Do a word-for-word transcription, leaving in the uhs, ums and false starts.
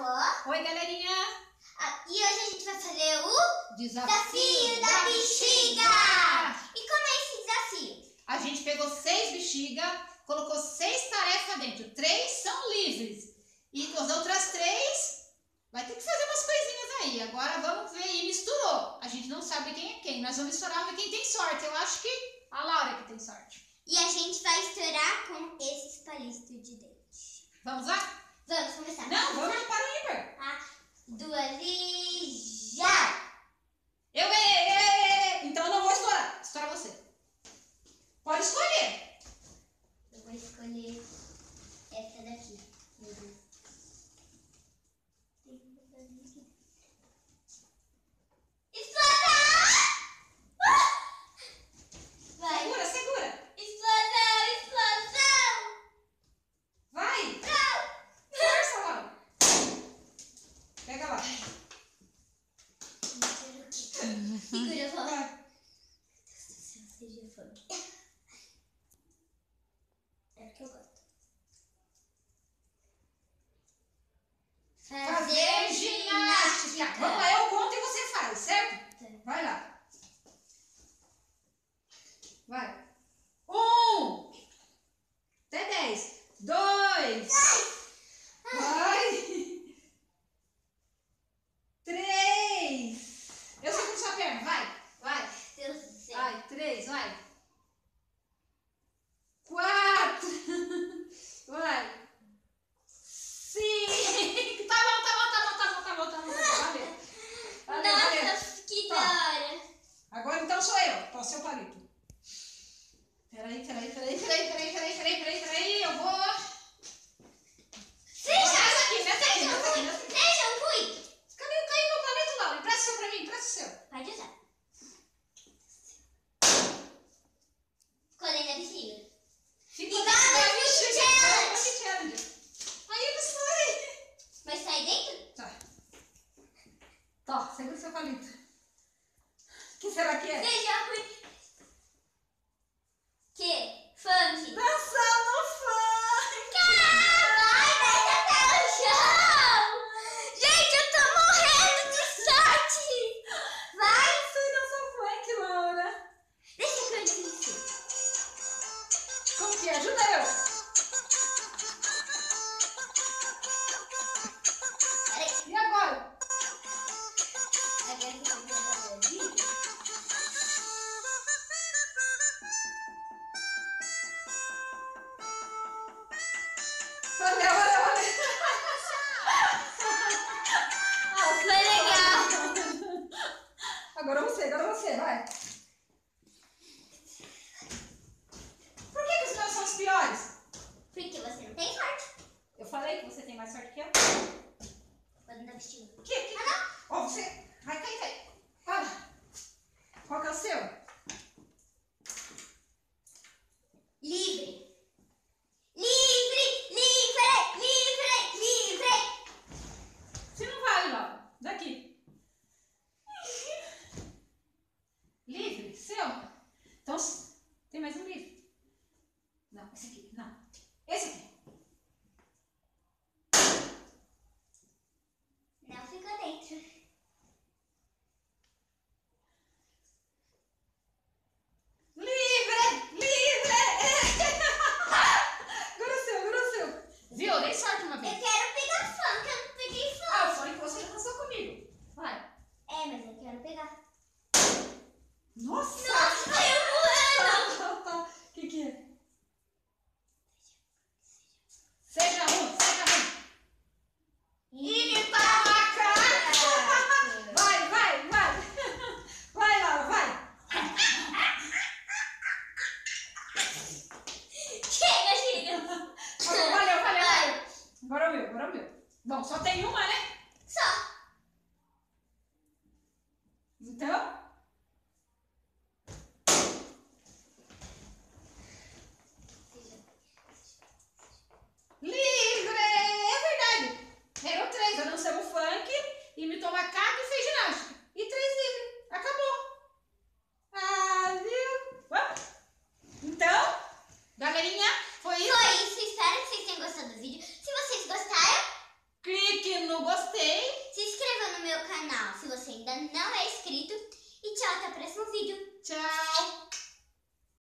avó. Oi, galerinha. Ah, e hoje a gente vai fazer o Desafio, Desafio da, da bexiga. bexiga. E como é esse desafio? A gente pegou seis bexigas, colocou seis tarefas dentro. Três são livres. E as outras três vai ter que fazer umas coisinhas aí. Agora vamos ver. E misturou. A gente não sabe quem é quem. Nós vamos misturar ver quem tem sorte. Eu acho que a Laura que tem sorte. E a gente vai estourar com esses palitos de dente. Vamos lá? Vamos começar. Não, vamos para o ímpar. Ah, duas e já! Eu ganhei! Então eu não vou estourar. Estoura você. Pode escolher. Eu vou escolher essa daqui. Meu Deus. Explosão! Vai. Segura, segura. Explosão, explosão! Vai. Não! Força, Laura. Pega lá. Segura, vó. Vai. Meu Deus do céu, seja fome. É o que eu gosto. Fazer ginástica. Vamos lá, eu conto e você faz, certo? Tá. Vai lá. Vai. Um. Até dez. Dois. Vai. Três. Eu seguro sua perna. Vai. Vai. Deus do céu. Vai. Três. Vai. Quatro. Vai. Cinco. Tá bom, tá bom, tá bom, tá bom, tá bom, tá bom. Valeu. Valeu, valeu. Nossa, que da Tá. hora. Agora então sou eu. Toma seu palito. Peraí, peraí, peraí, peraí, peraí, peraí, peraí, peraí, peraí. Eu vou. Seja Nessa aqui, nessa aqui, nessa aqui, nessa aqui. Seja ruim. Cadê? Caiu meu palito, Laura. Empresta o seu pra mim, empresta o seu. Pode usar. Escolhendo a bexiga. Ficou Igual desse no lado, Beauty chega, Challenge. Beauty Challenge. Aí ele sai. Mas sai dentro? Tá. Tó, segura o seu palito. O que será que é? Seja ruim. Que? Funk. Dançando funk. Ai, desce até o chão. Gente, eu tô morrendo de sorte. Vai. Você dança funk, Laura. Deixa eu ver isso. Como que é? Ajuda eu. Peraí. E agora? Agora eu vou fazer a vida. Valeu, valeu, valeu. Foi legal. Agora você, agora você, vai. Por que, que os meus são os piores? Porque você não tem sorte. Eu falei que você tem mais sorte que eu. Pode dar vestido. O que? que? Ó, você. Vai cair, cai. Fala. Qual que é o seu? Livre. Livre, livre, livre, livre. Você não vale, Laura. Daqui. Livre? Seu? Então, tem mais um livre. Não, esse aqui. Não. Esse aqui. Não ficou dentro. Livre! Livre! Agora o seu, agora o seu. Viu? Eu dei sorte uma Eu vez. quero pegar funk, eu não peguei funk. Ah, eu falei que você já dançou comigo. Vai. É, mas eu quero pegar. Nossa! Nossa, caiu voando. Tá, tá. O que que é? Seja um, seja um. E tá macaco! Vai, vai, vai. Vai, Laura, vai. Chega, chega. Tá bom, valeu, valeu, valeu. Agora é o meu, agora é o meu. Bom, só tem uma, né? Só. Então... Livre! É verdade! Eram três, eu dançamos funk, imitou macaco e fez ginástica. E três livres. Acabou. Ah, viu? Vamos? Então, galerinha, foi isso. Foi isso, espero que vocês tenham gostado do vídeo. Se vocês gostaram, Clique no no gostei. Se inscreva no meu canal se você ainda não é inscrito. E tchau, até o próximo vídeo. Tchau.